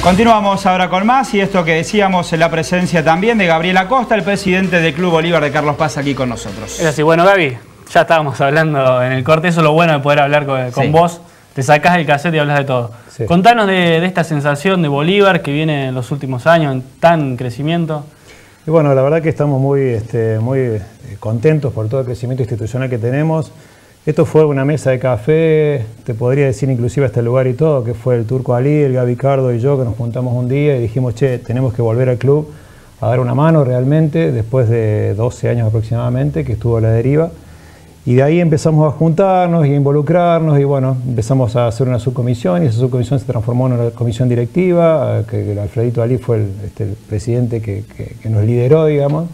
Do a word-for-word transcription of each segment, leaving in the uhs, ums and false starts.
Continuamos ahora con más y esto que decíamos en la presencia también de Gabriel Acosta, el presidente del Club Bolívar de Carlos Paz, aquí con nosotros. Es así, bueno, Gaby, ya estábamos hablando en el corte, eso es lo bueno de poder hablar con, con sí. vos, te sacás el cassette y hablas de todo. Sí. Contanos de, de esta sensación de Bolívar que viene en los últimos años en tan crecimiento. Y bueno, la verdad que estamos muy, este, muy contentos por todo el crecimiento institucional que tenemos. Esto fue una mesa de café, te podría decir inclusive hasta el lugar y todo, que fue el Turco Ali, el Gaby Cardo y yo, que nos juntamos un día y dijimos, che, tenemos que volver al club a dar una mano realmente, después de doce años aproximadamente que estuvo a la deriva. Y de ahí empezamos a juntarnos y a involucrarnos y bueno, empezamos a hacer una subcomisión y esa subcomisión se transformó en una comisión directiva, que el Alfredito Ali fue el, este, el presidente que, que, que nos lideró, digamos.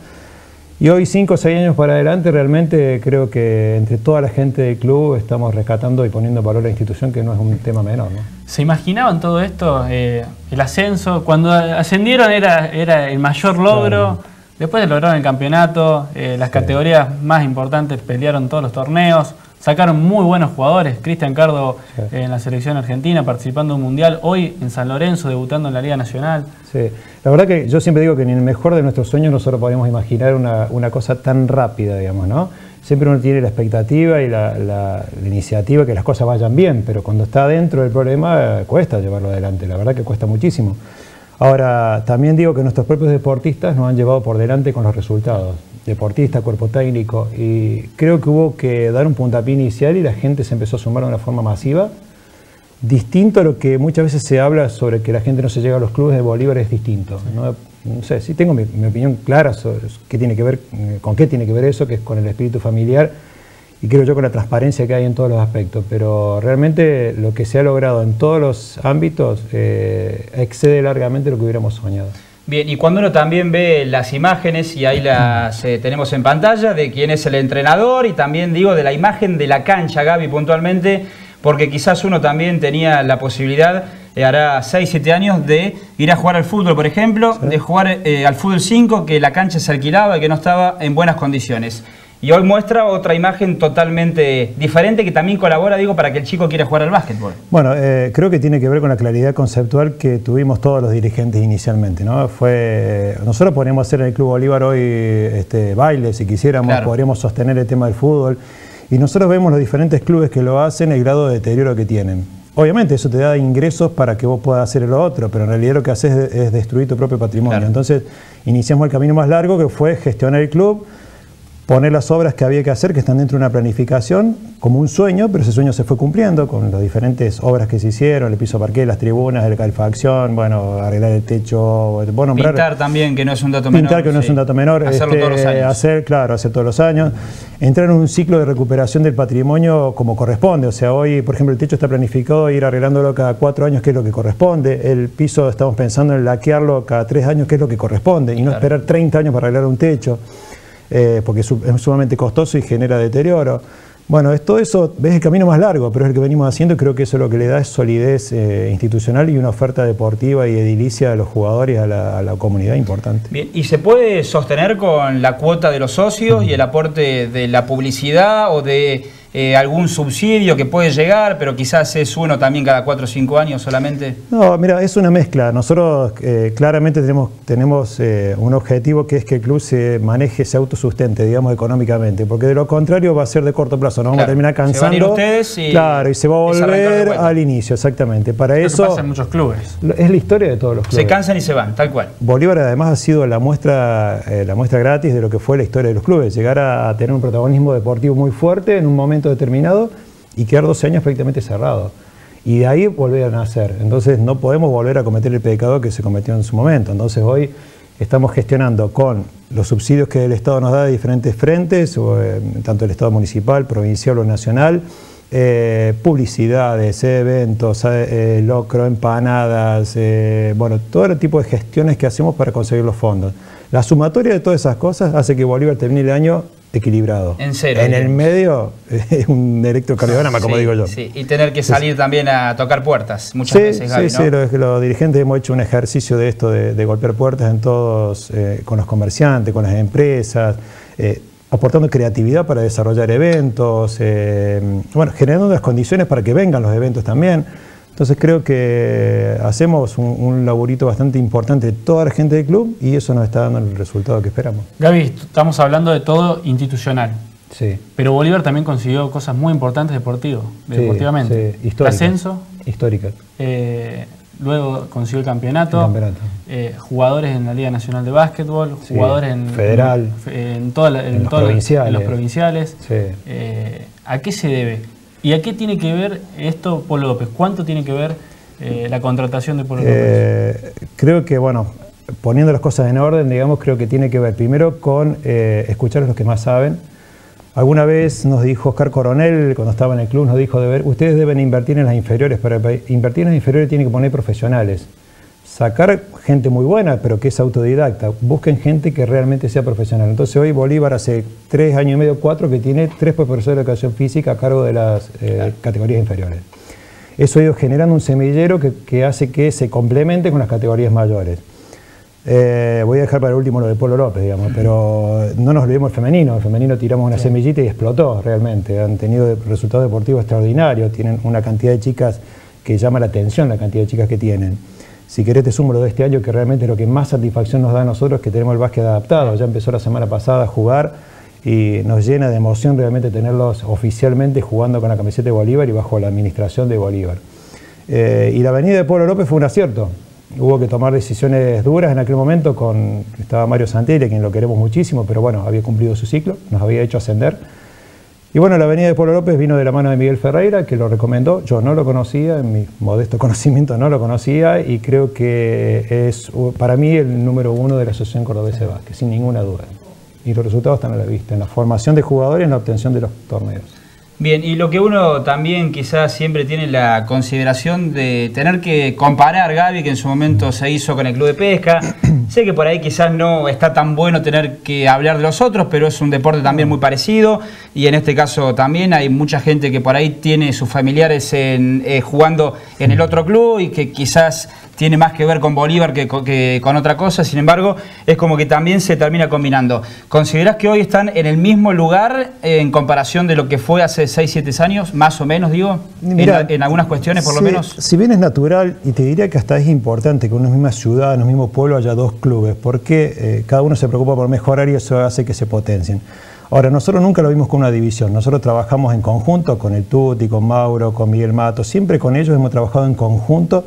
Y hoy, cinco o seis años para adelante, realmente creo que entre toda la gente del club estamos rescatando y poniendo valor a la institución, que no es un tema menor, ¿no? ¿Se imaginaban todo esto? Eh, el ascenso, cuando ascendieron era, era el mayor logro, claro. Después lograron el campeonato, eh, las sí. categorías más importantes pelearon todos los torneos, sacaron muy buenos jugadores, Cristian Cardo sí. eh, en la selección argentina participando en un mundial, hoy en San Lorenzo debutando en la Liga Nacional. Sí, la verdad que yo siempre digo que ni en el mejor de nuestros sueños nosotros podíamos imaginar una, una cosa tan rápida, digamos, ¿no? Siempre uno tiene la expectativa y la, la, la iniciativa que las cosas vayan bien, pero cuando está dentro del problema eh, cuesta llevarlo adelante, la verdad que cuesta muchísimo. Ahora, también digo que nuestros propios deportistas nos han llevado por delante con los resultados. Deportista, cuerpo técnico, y creo que hubo que dar un puntapié inicial y la gente se empezó a sumar de una forma masiva. Distinto a lo que muchas veces se habla sobre que la gente no se llega a los clubes de Bolívar, es distinto. No, no sé, sí tengo mi, mi opinión clara sobre qué tiene que ver, con qué tiene que ver eso, que es con el espíritu familiar y creo yo con la transparencia que hay en todos los aspectos, pero realmente lo que se ha logrado en todos los ámbitos eh, excede largamente lo que hubiéramos soñado. Bien, y cuando uno también ve las imágenes, y ahí las eh, tenemos en pantalla, de quién es el entrenador y también digo de la imagen de la cancha, Gaby, puntualmente, porque quizás uno también tenía la posibilidad, eh, hará seis, siete años, de ir a jugar al fútbol, por ejemplo, ¿sí? de jugar eh, al fútbol cinco, que la cancha se alquilaba y que no estaba en buenas condiciones. Y hoy muestra otra imagen totalmente diferente que también colabora, digo, para que el chico quiera jugar al básquetbol. Bueno, eh, creo que tiene que ver con la claridad conceptual que tuvimos todos los dirigentes inicialmente, ¿no? Fue, nosotros podríamos hacer en el Club Bolívar hoy este, baile, si quisiéramos, claro. podríamos sostener el tema del fútbol. Y nosotros vemos los diferentes clubes que lo hacen, el grado de deterioro que tienen. Obviamente eso te da ingresos para que vos puedas hacer lo otro, pero en realidad lo que haces es, es destruir tu propio patrimonio. Claro. Entonces iniciamos el camino más largo, que fue gestionar el club, poner las obras que había que hacer, que están dentro de una planificación, como un sueño, pero ese sueño se fue cumpliendo con las diferentes obras que se hicieron, el piso parqué, las tribunas, la calefacción, bueno, arreglar el techo, bueno, pintar nombrar, también, que no es un dato menor. Pintar, que no sí. es un dato menor. Hacerlo este, todos los años. Hacer, claro, hacer todos los años. Entrar en un ciclo de recuperación del patrimonio como corresponde. O sea, hoy, por ejemplo, el techo está planificado ir arreglándolo cada cuatro años, que es lo que corresponde. El piso estamos pensando en laquearlo cada tres años, que es lo que corresponde, y no claro. esperar treinta años para arreglar un techo. Eh, porque es sumamente costoso y genera deterioro. Bueno, es todo eso, ves el camino más largo, pero es el que venimos haciendo y creo que eso lo que le da es solidez eh, institucional y una oferta deportiva y edilicia a los jugadores y a la, a la comunidad importante. Bien, ¿y se puede sostener con la cuota de los socios uh-huh. y el aporte de la publicidad o de eh, algún subsidio que puede llegar, pero quizás es uno también cada cuatro o cinco años solamente? No, mira, es una mezcla. Nosotros eh, claramente tenemos, tenemos eh, un objetivo, que es que el club se maneje, se autosustente, digamos, económicamente, porque de lo contrario va a ser de corto plazo, nos vamos claro. a terminar cansando. Se van a ir ustedes y, claro, y se va a volver al inicio, exactamente. Para Lo eso que pasa en muchos clubes. Es la historia de todos los clubes. Se cansan y se van, tal cual. Bolívar además ha sido la muestra, eh, la muestra gratis de lo que fue la historia de los clubes, llegar a, a tener un protagonismo deportivo muy fuerte en un momento determinado y quedar doce años prácticamente cerrado. Y de ahí volver a nacer. Entonces no podemos volver a cometer el pecado que se cometió en su momento. Entonces hoy estamos gestionando con los subsidios que el Estado nos da de diferentes frentes, o, eh, tanto el Estado municipal, provincial o nacional, eh, publicidades, eventos, eh, locro, empanadas, eh, bueno, todo el tipo de gestiones que hacemos para conseguir los fondos. La sumatoria de todas esas cosas hace que Bolívar termine el año equilibrado. En cero. En el medio es un electrocardiograma, como sí, digo yo. Sí, y tener que salir sí. también a tocar puertas muchas sí, veces, Gaby, sí, ¿no? Sí, los, los dirigentes hemos hecho un ejercicio de esto, de, de golpear puertas en todos, eh, con los comerciantes, con las empresas, eh, aportando creatividad para desarrollar eventos, eh, bueno, generando las condiciones para que vengan los eventos también. Entonces creo que hacemos un, un laburito bastante importante de toda la gente del club y eso nos está dando el resultado que esperamos. Gaby, estamos hablando de todo institucional. Sí. Pero Bolívar también consiguió cosas muy importantes deportivo, sí, deportivamente. Sí, histórica. Ascenso. Histórica. Eh, luego consiguió el campeonato. El campeonato. Eh, jugadores en la Liga Nacional de Básquetbol, sí, jugadores en federal, en, en, toda la, en, en, los toda provinciales. La, en los provinciales. Sí. Eh, ¿A qué se debe? ¿Y a qué tiene que ver esto Polo López? ¿Cuánto tiene que ver eh, la contratación de Polo López? Eh, creo que, bueno, poniendo las cosas en orden, digamos, creo que tiene que ver primero con eh, escuchar a los que más saben. Alguna vez nos dijo Oscar Coronel, cuando estaba en el club, nos dijo, de ver, ustedes deben invertir en las inferiores, pero invertir en las inferiores tiene que poner profesionales. Sacar gente muy buena, pero que es autodidacta. Busquen gente que realmente sea profesional. Entonces hoy Bolívar hace tres años y medio, cuatro, que tiene tres profesores de educación física a cargo de las eh, claro. categorías inferiores. Eso ha ido generando un semillero que, que hace que se complemente con las categorías mayores. Eh, voy a dejar para el último lo de Polo López, digamos, pero no nos olvidemos el femenino. El femenino tiramos una sí. semillita y explotó realmente. Han tenido resultados deportivos extraordinarios. Tienen una cantidad de chicas que llama la atención, la cantidad de chicas que tienen. Si querés te sumo lo de este año, que realmente lo que más satisfacción nos da a nosotros es que tenemos el básquet adaptado. Ya empezó la semana pasada a jugar y nos llena de emoción realmente tenerlos oficialmente jugando con la camiseta de Bolívar y bajo la administración de Bolívar. Eh, y la venida de Polo López fue un acierto. Hubo que tomar decisiones duras en aquel momento, con estaba Mario Santelli, a quien lo queremos muchísimo, pero bueno, había cumplido su ciclo, nos había hecho ascender. Y bueno, la venida de Polo López vino de la mano de Miguel Ferreira, que lo recomendó. Yo no lo conocía, en mi modesto conocimiento no lo conocía, y creo que es para mí el número uno de la Asociación Cordobesa de Básquet, sin ninguna duda. Y los resultados están a la vista, en la formación de jugadores y en la obtención de los torneos. Bien, y lo que uno también quizás siempre tiene la consideración de tener que comparar, Gaby, que en su momento se hizo con el Club de Pesca. Sé que por ahí quizás no está tan bueno tener que hablar de los otros, pero es un deporte también muy parecido y en este caso también hay mucha gente que por ahí tiene sus familiares en, eh, jugando en el otro club y que quizás tiene más que ver con Bolívar que, que con otra cosa. Sin embargo, es como que también se termina combinando. ¿Considerás que hoy están en el mismo lugar eh, en comparación de lo que fue hace seis, siete años, más o menos, digo? Mirá, en, en algunas cuestiones, por si, lo menos. Si bien es natural, y te diría que hasta es importante que en una misma ciudad, en un mismo pueblo haya dos clubes, porque eh, cada uno se preocupa por mejorar y eso hace que se potencien. Ahora, nosotros nunca lo vimos como una división. Nosotros trabajamos en conjunto con el Tuti, con Mauro, con Miguel Mato. Siempre con ellos hemos trabajado en conjunto.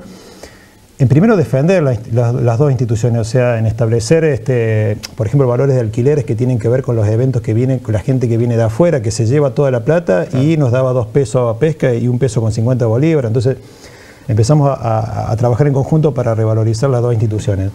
En primero defender la, la, las dos instituciones, o sea, en establecer, este, por ejemplo, valores de alquileres que tienen que ver con los eventos que vienen, con la gente que viene de afuera, que se lleva toda la plata y nos daba dos pesos a pesca y un peso con cincuenta bolívares. Entonces empezamos a, a, a trabajar en conjunto para revalorizar las dos instituciones.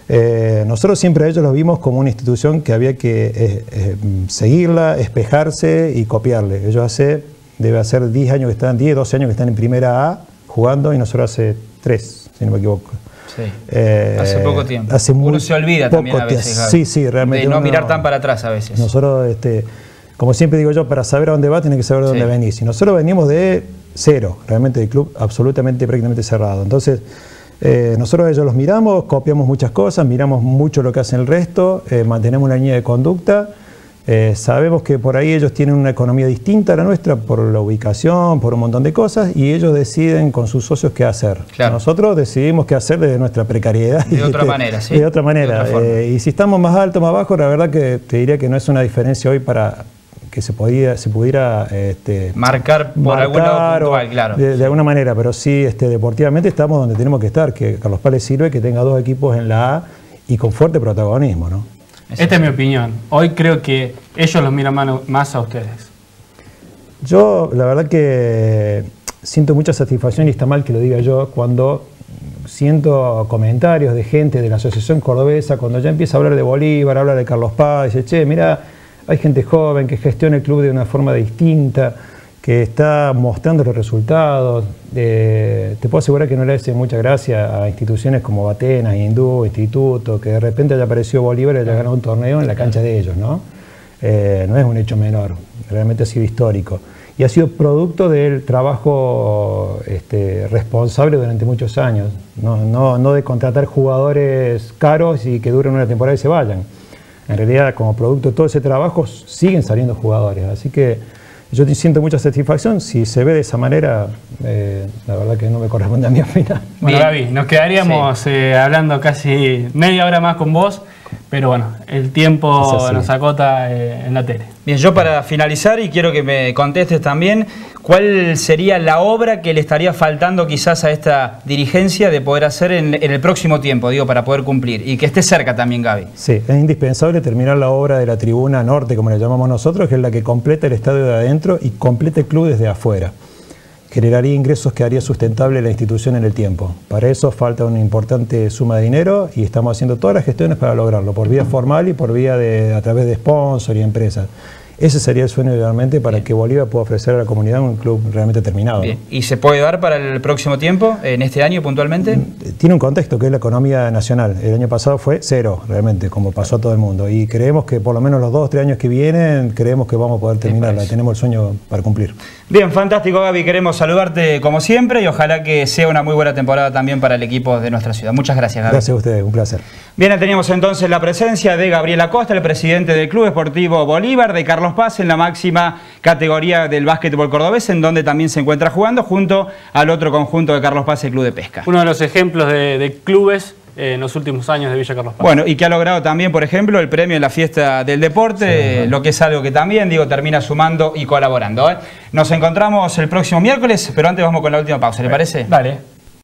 Eh, nosotros siempre a ellos los vimos como una institución que había que eh, eh, seguirla, espejarse y copiarle. Ellos hace, debe hacer diez años que están, diez, doce años que están en primera A jugando y nosotros hace tres, si no me equivoco. Sí. Eh, hace poco tiempo. Hace Uno muy se olvida también a veces, Gaby, sí, sí, realmente. de no uno, mirar tan para atrás a veces. Nosotros, este, como siempre digo yo, para saber a dónde va, tiene que saber de dónde sí. venís. Y nosotros venimos de cero, realmente del club absolutamente, prácticamente cerrado. Entonces, eh, nosotros ellos los miramos, copiamos muchas cosas, miramos mucho lo que hacen el resto, eh, mantenemos una línea de conducta. Eh, sabemos que por ahí ellos tienen una economía distinta a la nuestra por la ubicación, por un montón de cosas y ellos deciden con sus socios qué hacer. Claro. Nosotros decidimos qué hacer desde nuestra precariedad. De otra este, manera, sí. De otra manera. De otra eh, y si estamos más alto, más bajo, la verdad que te diría que no es una diferencia hoy para que se, podía, se pudiera este, marcar por marcar algún lado puntual, claro. De, de alguna manera, pero sí este, deportivamente estamos donde tenemos que estar, que Carlos Paz le sirve que tenga dos equipos en la A y con fuerte protagonismo, ¿no? Esta es mi opinión. Hoy creo que ellos los miran más a ustedes. Yo, la verdad que siento mucha satisfacción, y está mal que lo diga yo, cuando siento comentarios de gente de la Asociación Cordobesa, cuando ya empieza a hablar de Bolívar, habla de Carlos Paz, dice, che, mira, hay gente joven que gestiona el club de una forma distinta, que está mostrando los resultados. Eh, te puedo asegurar que no le hace mucha gracia a instituciones como Atenas, Hindú, Instituto, que de repente haya aparecido Bolívar y haya ganado un torneo en la cancha de ellos, ¿no? Eh, no es un hecho menor, realmente ha sido histórico. Y ha sido producto del trabajo este, responsable durante muchos años, no, no, no de contratar jugadores caros y que duren una temporada y se vayan. En realidad, como producto de todo ese trabajo, siguen saliendo jugadores, así que yo siento mucha satisfacción. Si se ve de esa manera, eh, la verdad que no me corresponde a mí opinar. Bueno, Gaby, nos quedaríamos sí. eh, hablando casi media hora más con vos, pero bueno, el tiempo nos acota eh, en la tele. Bien, yo para finalizar, y quiero que me contestes también, ¿cuál sería la obra que le estaría faltando quizás a esta dirigencia de poder hacer en, en el próximo tiempo, digo, para poder cumplir? Y que esté cerca también, Gaby. Sí, es indispensable terminar la obra de la tribuna norte, como le llamamos nosotros, que es la que completa el estadio de adentro y completa el club desde afuera. Generaría ingresos que haría sustentable la institución en el tiempo. Para eso falta una importante suma de dinero y estamos haciendo todas las gestiones para lograrlo, por vía formal y por vía de, a través de sponsor y empresas. Ese sería el sueño realmente para Bien. que Bolívar pueda ofrecer a la comunidad un club realmente terminado. Bien. ¿Y se puede dar para el próximo tiempo, en este año puntualmente? Tiene un contexto que es la economía nacional. El año pasado fue cero, realmente, como pasó a todo el mundo. Y creemos que por lo menos los dos o tres años que vienen, creemos que vamos a poder terminarla. Tenemos el sueño para cumplir. Bien, fantástico, Gaby. Queremos saludarte como siempre y ojalá que sea una muy buena temporada también para el equipo de nuestra ciudad. Muchas gracias, Gaby. Gracias a ustedes, un placer. Bien, teníamos entonces la presencia de Gabriel Acosta, el presidente del Club Esportivo Bolívar, de Carlos Paz, en la máxima categoría del básquetbol cordobés, en donde también se encuentra jugando junto al otro conjunto de Carlos Paz, el Club de Pesca. Uno de los ejemplos de, de clubes en los últimos años de Villa Carlos Paz. Bueno, y que ha logrado también, por ejemplo, el premio en la fiesta del deporte, sí, bueno. lo que es algo que también, digo, termina sumando y colaborando, ¿eh? Nos encontramos el próximo miércoles, pero antes vamos con la última pausa, ¿le parece? Dale.